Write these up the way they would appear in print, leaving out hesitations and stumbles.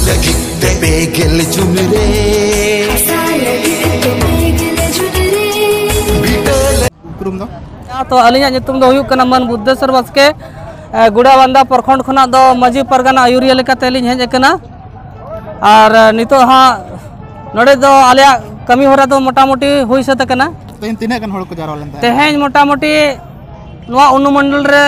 लगit te begel junre asa लगit te begel junre उपरुम दो तो अलिया नितुम दो हुयुक कना मन बुद्धेश्वर बास्के गुड़ाबांधा प्रखंड खना दो माजी परगना आयुरिया लेकाते लिन हेज कना और नितो हा नोडे दो आलिया कमी होरा दो मोटामोटी हुई सत कना तीना गन होड़ को जारवा लेन तेहेज मोटामोटी नोआ अनुमंडल रे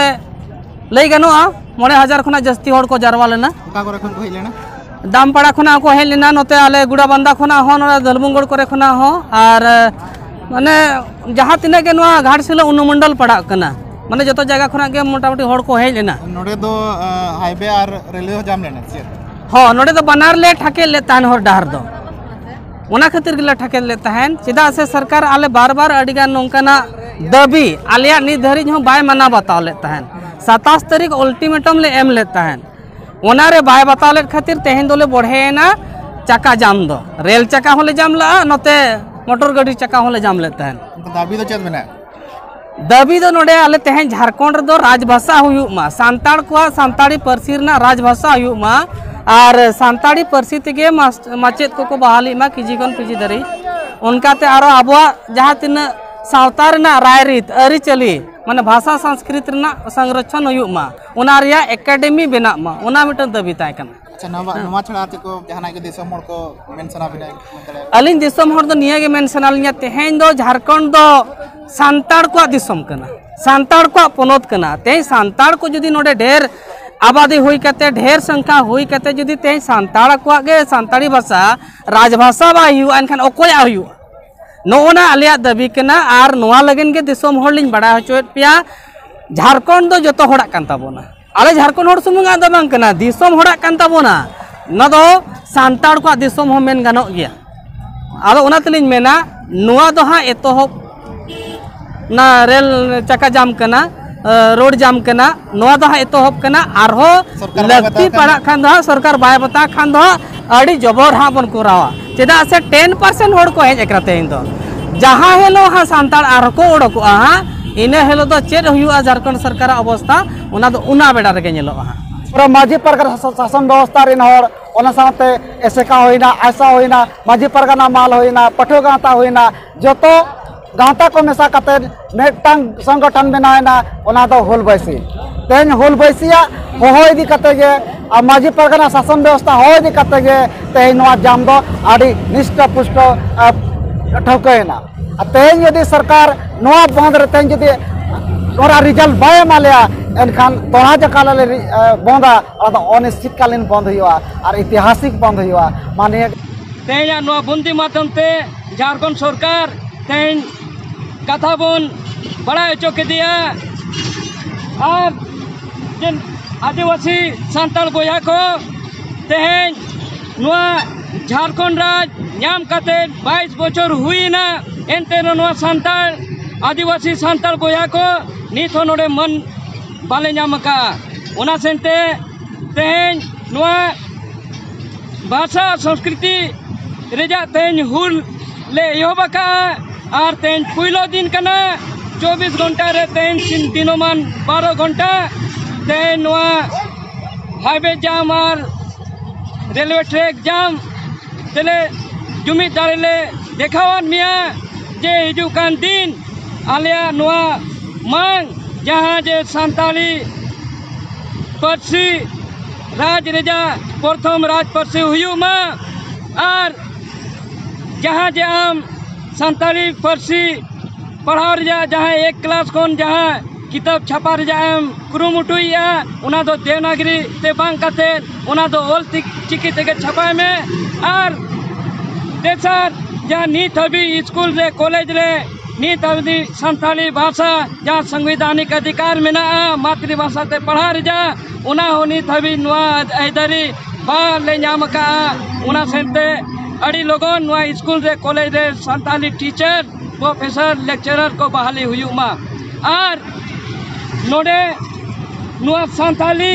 लई गनोआ 9000 खना जस्ती होड़ को जारवा लेना ओका करे खन को हेज लेना दामपाड़ा खना को हेज लेना नोते आले गुड़ाबांधा खना हो नोरा दलमुंगड़ करे खना हो और माने जहाँ तीना के नोआ घाटशिला अनुमंडल पड़ा कना माने जतो जगह खना के मोटामोटी होड़ को हेज लेना नोडे दो हाईवे और रेलवे जाम लेना से हाँ नोडे दो बनार ले ठाके ले तान होर डाहर दो ओना खातिर गिला ठाके ले ताहन चिदा से सरकार आले बार बार अडिगान नोंकाना दबी आलिया नि धरी हो बाय मना बताव ले ताहन 27 तारीख अल्टीमेटम ले एम ले ताहन ओना रे बाय बताव ले खातिर तेहेन दोले बढ़ेना चाका जाम दो रेल चाका होले जाम ला नते मोटर गाड़ी चाका होले जाम ले ताहन दाबी दो चेत मेना दाबी दो नोडे आले तेहेन झारखंड रे दो राजभाषा हुयुक मा सांताड़ को सांताड़ी पारसी रना राजभाषा हुयुक मा और सांताड़ी पारसी तेगे माचेद को बहाली मा किजी खन पीजी दरी उनकाते आरो आबुआ जहाँ तीन सावता रना रायरीत अरिचली माने भाषा संस्कृति रना संरक्षण हुयुक मा उना रिया एकेडमी बेना मा उना मिटन दाबी ताय कना अच्छा नवा छड़ा को जहाना के दिसम मोड़ को मेंशन बिना अलिन दिसम होड़ दो निया के मेंशन आलिया तेहेन दो झारखंड दो सांताड़ को दिसम कना सांताड़ को पनोत कना ते सांताड़ को जदी नोडे ढेर आबादी हुई कते ढेर संख्या हुई कते जदी ते सांताड़ को गे सांताड़ी भाषा राजभाषा बा हुआ एनखान ओकोया हुआ नोना आलिया दाबी कना आर नोआ लगन के दिसम होड़ लिन बड़ा होचोत पिया झारखंड दो जतो होड़ा कान ताबोना आले झारखंड होड़ सुमुंगा द बांग कना दिसम होड़ा कान ताबोना न दो सांताड़ को दिसम हो मेन गानो गया आलो ओना तलिन मेना नोआ दो हा एतोहब ना रेल चाका जाम कना रोड जाम कना नोआ दो हा एतोहब कना आरहो लगती पड़ा खान दो सरकार बाय बता खान दो अड़ी जबर हा बन कोरावा चेदा से 10% होड़ को हेज एकराते दो जहाँ हेलो हा सांताड़ आर को ओडको हा इने हेलो दो चेद हुआ झारखंड सरकार अवस्था उना दो उना बेड़ा रे गेलो हा पूरा माजी परगना शासन व्यवस्था रिन होड़ ओना साथे एसेका होइना आशा होइना माजी परगना माल होइना पठो गाता होइना जतो गाँता को मेसा कते मेटांग संगठन बनाएना ओना दो होल बैसी तेन होल बैसिया हो इदी कते गे आ माजी परगना शासन व्यवस्था हो इदी कते गे तेन नोआ जाम दो आडी निष्ठ पुष्ट ठोकेना तेन यदि सरकार नोआ बंद रे तेन यदि नोरा रिजल्ट बाय मालिया एनखान तोड़ा जकाले बंदा अदा अनिश्चितकालीन बंद हुआ और ऐतिहासिक बंद हुआ माने तेया नोआ बंदी माध्यम ते झारखंड सरकार तेन कथा बन बड़ा चौके दिया और जिन आदिवासी सांताल बोया को तेहेन नोआ झारखंड राज नाम कते 22 बछर हुई ना एनते नोआ सांताल आदिवासी सांताल बोया को नित हो नोडे मन बाले नाम का ओना सेंते तेहेन नोआ भाषा संस्कृति रेजा तेहेन हुल ले योबका और तेन पुइलो दिन कना 24 घंटा रे तेन दिनोमान 12 घंटा तेन नोआ हाईवे जाम और रेलवे ट्रैक जाम तेले जुमित दारेले देखावान मिया जे हिजुकान दिन आलिया नोआ मांग जहाँ जे सांताली पारसी राज रेजा प्रथम राज पारसी हुयुमा और जहाँ जे आम सांताली पारसी पढ़ाव रजा जहाँ 1 क्लास खन जहाँ किताब छापा रजा एम कुरुमुटुया उना दो देवनागरी ते बांग काते उना दो ओल चिकी तेगे छापाय में और तेसर जहाँ नीत हबी स्कूल रे कॉलेज रे नीत हबी सांताली भाषा जहाँ संवैधानिक अधिकार में ना मातृभाषा ते पढ़ा रजा उना हो नीत हबी नुआ ऐदरी बा ले नाम का उना सेंते अड़ी लोगों नुआ स्कूल रे कॉलेज रे सांताली टीचर प्रोफेसर लेक्चरर को बहाली हुई मा और नोडे नुआ सांताली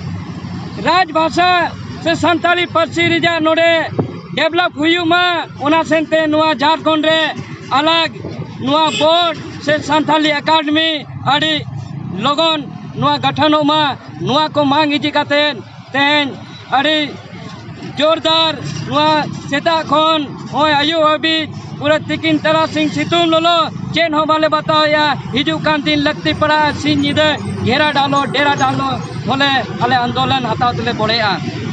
राजभाषा से सांताली पारसी रिजा नोडे डेवलप हुई मा उना सेंते नुआ झारखंड रे अलग नुआ बोर्ड से सांताली एकेडमी अड़ी लोगों नुआ गठन मा नुआ को मांग इजी काते तेन अड़ी जोरदार सेता खन होय आयु हाबी पूरा तिकिन तरासिंग सितुंग लोलो चेन हो बाले बताया हिजू कान दिन लगती पड़ा सिन निदे घेरा डालो डेरा डालो बोले अले आंदोलन हताव तले पड़ेआ